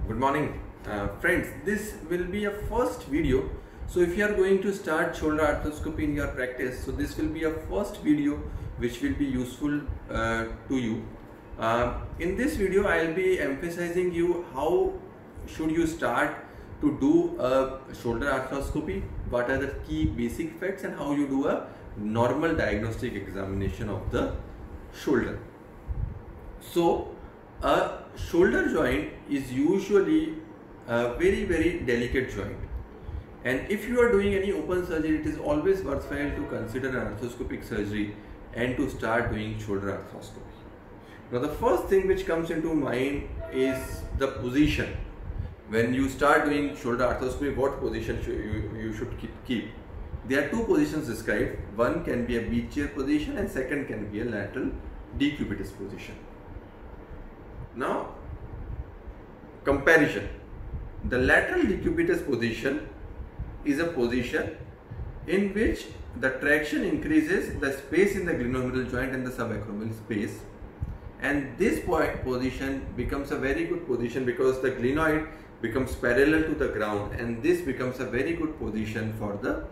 Good morning, friends. This will be a first video. So if you are going to start shoulder arthroscopy in your practice, so this will be a first video which will be useful to you. In this video, I'll be emphasizing you how should you start to do a shoulder arthroscopy, what are the key basic facts, and how you do a normal diagnostic examination of the shoulder. So a shoulder joint is usually a very delicate joint, and if you are doing any open surgery, it is always worthwhile to consider an arthroscopic surgery and to start doing shoulder arthroscopy. Now the first thing which comes into mind is the position. When you start doing shoulder arthroscopy, what position you should keep? There are two positions described. One can be a beach chair position and second can be a lateral decubitus position. Now, comparison. The lateral decubitus position is a position in which the traction increases the space in the glenohumeral joint and the subacromial space, and this position becomes a very good position because the glenoid becomes parallel to the ground, and this becomes a very good position for the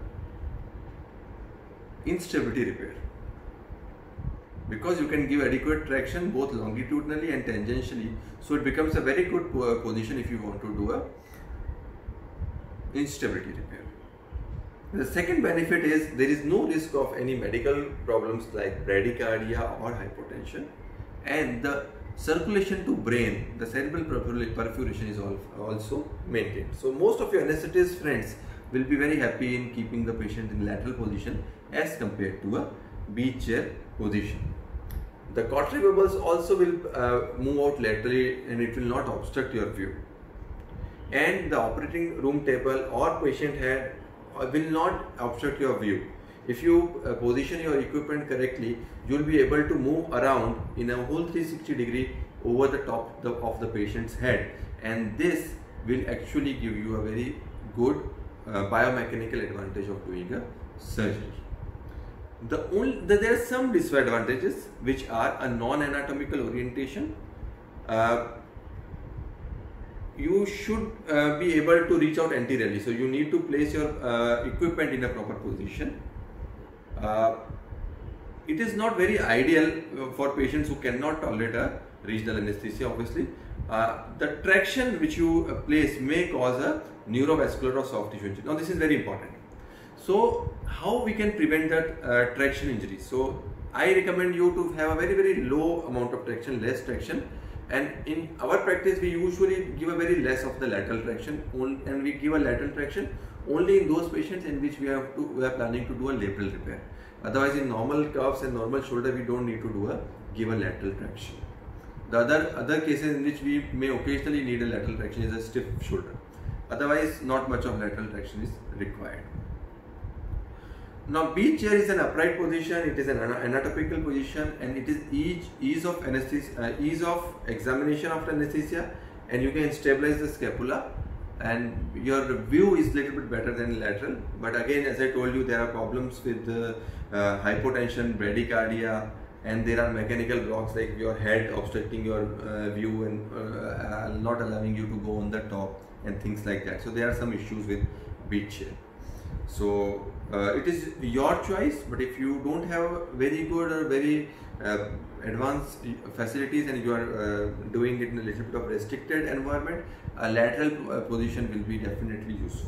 instability repair, because you can give adequate traction both longitudinally and tangentially. So it becomes a very good position if you want to do a instability repair. The second benefit is there is no risk of any medical problems like bradycardia or hypotension, and the circulation to brain, the cerebral perfusion is also maintained. So most of your anesthetist friends will be very happy in keeping the patient in lateral position as compared to a beach chair position. The cautery bubbles also will move out laterally and it will not obstruct your view. And the operating room table or patient head will not obstruct your view. If you position your equipment correctly, you will be able to move around in a whole 360 degree over the top of the patient's head, and this will actually give you a very good biomechanical advantage of doing a surgery. There are some disadvantages which are a non-anatomical orientation. You should be able to reach out anteriorly, so you need to place your equipment in a proper position. It is not very ideal for patients who cannot tolerate a regional anesthesia. Obviously, the traction which you place may cause a neurovascular or soft tissue injury. Now this is very important. So how we can prevent that traction injury? So I recommend you to have a very low amount of traction, less traction, and in our practice we usually give a very less of the lateral traction, and we give a lateral traction only in those patients in which we are planning to do a labral repair. Otherwise, in normal cuffs and normal shoulder, we don't need to give a lateral traction. The other cases in which we may occasionally need a lateral traction is a stiff shoulder. Otherwise, not much of lateral traction is required. Now, beach chair is an upright position. It is an anatomical position, and it is ease of anesthesia, ease of examination after anesthesia, and you can stabilize the scapula, and your view is little bit better than lateral. But again, as I told you, there are problems with hypotension, bradycardia, and there are mechanical blocks like your head obstructing your view and not allowing you to go on the top and things like that. So there are some issues with beach chair. So it is your choice, but if you don't have very good or very advanced facilities and you are doing it in a little bit of restricted environment, a lateral position will be definitely useful.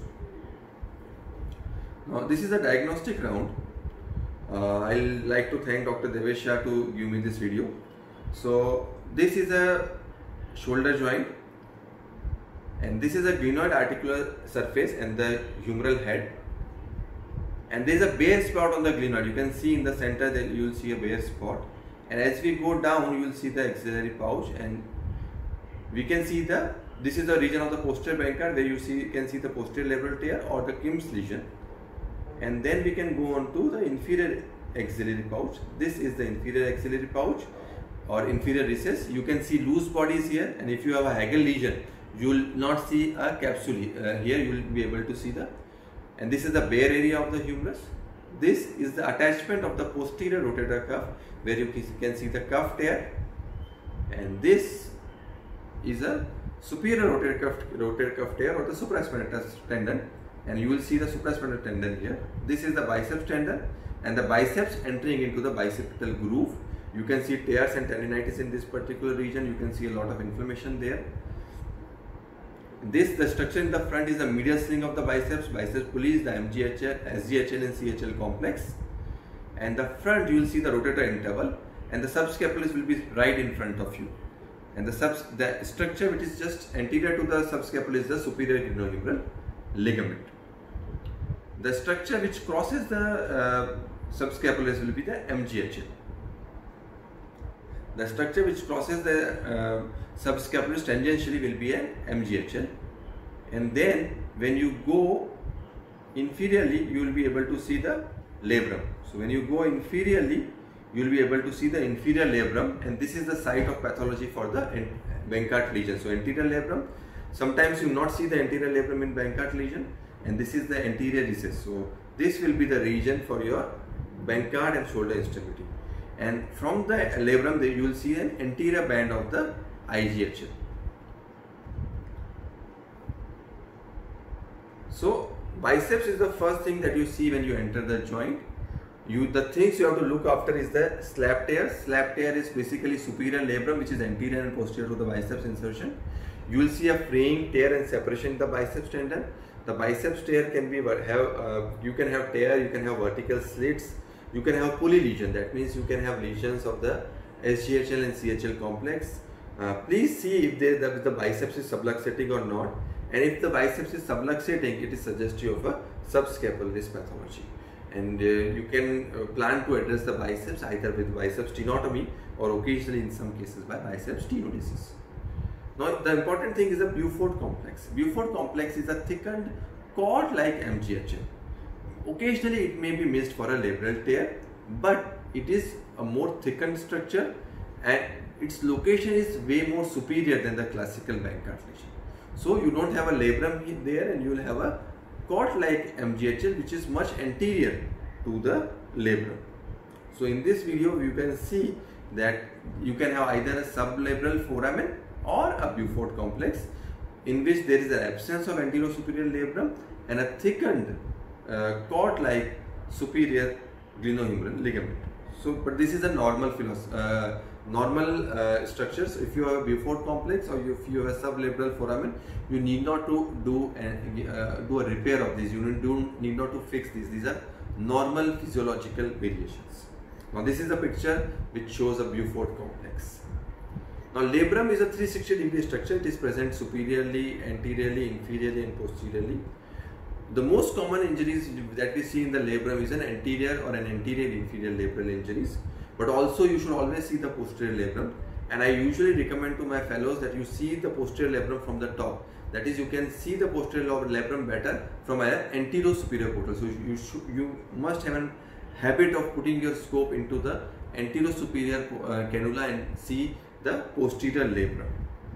Now this is a diagnostic round. I'll like to thank Dr. Devesh Shah to give me this video. So this is a shoulder joint, and this is a glenoid articular surface and the humeral head, and there is a bare spot on the glenoid. You can see in the center that you will see a bare spot, and as we go down you will see the axillary pouch, and we can see this is the region of the posterior Bankart where you can see the posterior labral tear or the Kim's lesion, and then we can go on to the inferior axillary pouch. This is the inferior axillary pouch or inferior recess. You can see loose bodies here, and if you have a Hagel lesion, you will not see a capsule here. You will be able to see and this is the bare area of the humerus. This is the attachment of the posterior rotator cuff where you can see the cuff tear, and this is a superior rotator cuff tear or the supraspinatus tendon, and you will see the supraspinatus tendon here. This is the biceps tendon and the biceps entering into the bicipital groove. You can see tears and tendinitis in this particular region. You can see a lot of inflammation there. The structure in the front is the medial sling of the biceps pulleys, the MGHL, SGHL and CHL complex. And the front you will see the rotator interval, and the subscapularis will be right in front of you. And the structure which is just anterior to the subscapula is the superior glenohumeral ligament. The structure which crosses the subscapularis will be the MGHL. The structure which crosses the subscapularis tangentially will be an MGHL. And then when you go inferiorly, you will be able to see the labrum. So when you go inferiorly, you will be able to see the inferior labrum, and this is the site of pathology for the Bankart lesion. So anterior labrum, sometimes you not see the anterior labrum in Bankart lesion, and this is the anterior recess. So this will be the region for your Bankart and shoulder instability. And from the labrum, you will see an anterior band of the IGHL. So biceps is the first thing that you see when you enter the joint. The things you have to look after is the slap tear. Slap tear is basically superior labrum, which is anterior and posterior to the biceps insertion. You will see a fraying, tear and separation in the biceps tendon. The biceps tear can be you can have tear, you can have vertical slits, you can have pulley lesion. That means you can have lesions of the SGHL and CHL complex. Please see if the biceps is subluxating or not. And if the biceps is subluxating, it is suggestive of a subscapularis pathology. And you can plan to address the biceps either with biceps tenotomy or occasionally in some cases by biceps tenodesis. Now the important thing is the Buford complex. Buford complex is a thickened cord-like MGHL. Occasionally it may be missed for a labral tear, but it is a more thickened structure and its location is way more superior than the classical Bankart lesion. So you don't have a labrum there, and you will have a cord-like MGHL which is much anterior to the labrum. So in this video you can see that you can have either a sublabral foramen or a Buford complex in which there is an absence of anterior-superior labrum and a thickened cord-like superior glenohumeral ligament. So, but this is a normal structures. If you have a Buford complex or if you have a sublabral foramen, you need not to do a repair of this. You need not to fix this. These are normal physiological variations. Now this is a picture which shows a Buford complex. Now labrum is a 360-degree structure. It is present superiorly, anteriorly, inferiorly and posteriorly. The most common injuries that we see in the labrum is an anterior or an anterior-inferior labral injuries. But also you should always see the posterior labrum, and I usually recommend to my fellows that you see the posterior labrum from the top. That is, you can see the posterior labrum better from an anterior-superior portal. So you must have a habit of putting your scope into the anterior-superior cannula and see the posterior labrum.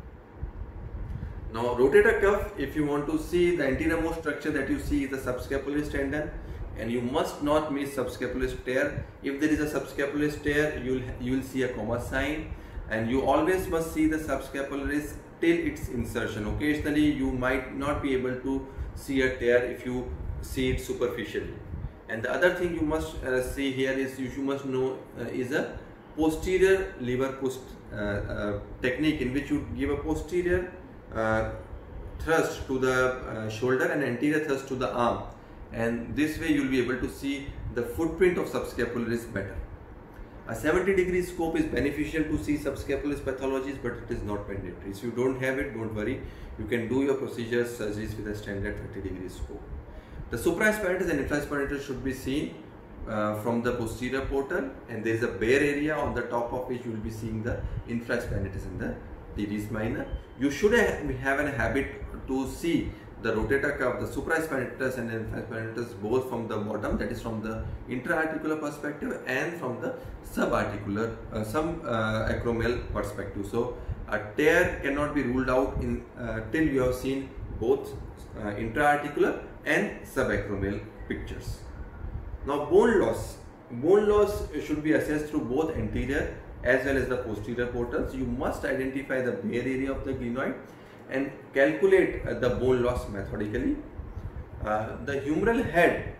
Now rotator cuff, if you want to see the anterior-most structure that you see is the subscapularis tendon. And you must not miss subscapularis tear. If there is a subscapularis tear, you will see a comma sign, and you always must see the subscapularis till its insertion. Occasionally you might not be able to see a tear if you see it superficially. And the other thing you must see here is you must know is a posterior lever push technique, in which you give a posterior thrust to the shoulder and anterior thrust to the arm. And this way you will be able to see the footprint of subscapularis better. A 70-degree scope is beneficial to see subscapularis pathologies, but it is not mandatory. If you don't have it, don't worry. You can do your procedures, surgeries with a standard 30-degree scope. The supraspinatus and infraspinatus should be seen from the posterior portal, and there is a bare area on the top of which you will be seeing the infraspinatus and the teres minor. You should have a habit to see the rotator cuff, the supraspinatus and infraspinatus both from the bottom, that is from the intra-articular perspective, and from the subarticular, acromial perspective. So a tear cannot be ruled out till you have seen both intra-articular and subacromial pictures. Now bone loss should be assessed through both anterior as well as the posterior portals. You must identify the bare area of the glenoid, and calculate the bone loss methodically. The humeral head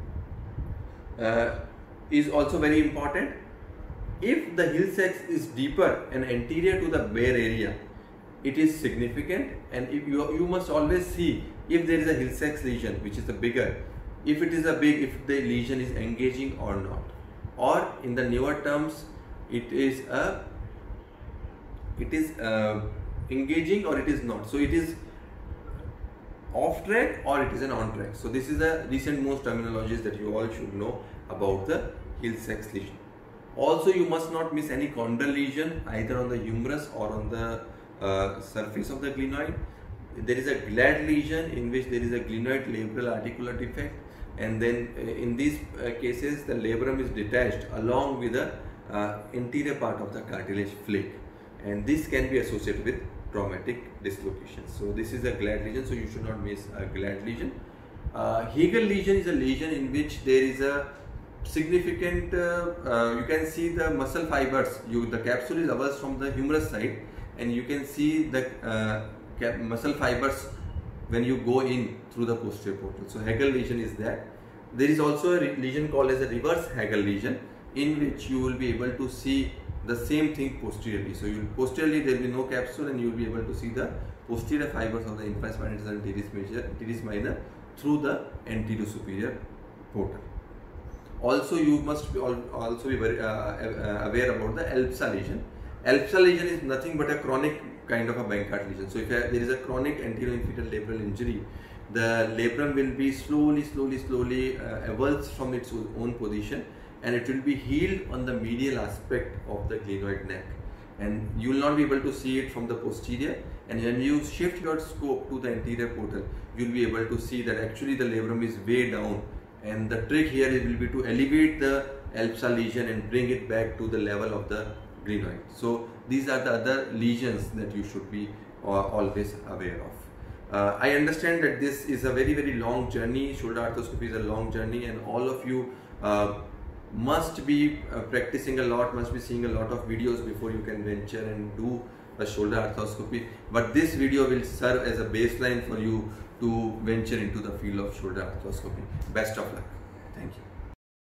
is also very important. If the Hill-Sachs is deeper and anterior to the bare area, it is significant, and if you must always see if there is a Hill-Sachs lesion which is the bigger, if it is a big, if the lesion is engaging or not, or in the newer terms it is engaging or it is not. So it is off track or it is an on track. So this is the recent most terminologies that you all should know about the Hill-Sachs lesion. Also, you must not miss any chondral lesion either on the humerus or on the surface of the glenoid. There is a glad lesion in which there is a glenoid labral articular defect, and then in these cases the labrum is detached along with the anterior part of the cartilage flake, and this can be associated with traumatic dislocation. So this is a glad lesion, so you should not miss a glad lesion. Hegel lesion is a lesion in which there is a significant, you can see the muscle fibers, the capsule is avulsed from the humerus side, and you can see the muscle fibers when you go in through the posterior portal. So Hegel lesion is that. There is also a lesion called as a reverse Hegel lesion, in which you will be able to see the same thing posteriorly. So posteriorly there will be no capsule, and you will be able to see the posterior fibers of the infraspinatus and teres minor through the anterior superior portal. Also, you must also be very aware about the Elbsa lesion. Elbsa lesion is nothing but a chronic kind of a Bankart lesion. So if there is a chronic anterior inferior labral injury, the labrum will be slowly avulsed from its own position, and it will be healed on the medial aspect of the glenoid neck, and you will not be able to see it from the posterior. And when you shift your scope to the anterior portal, you will be able to see that actually the labrum is way down, and the trick here will be to elevate the Elbsa lesion and bring it back to the level of the glenoid. So these are the other lesions that you should be always aware of. I understand that this is a very long journey. Shoulder arthroscopy is a long journey, and all of you must be practicing a lot, must be seeing a lot of videos before you can venture and do a shoulder arthroscopy. But this video will serve as a baseline for you to venture into the field of shoulder arthroscopy. Best of luck. Thank you.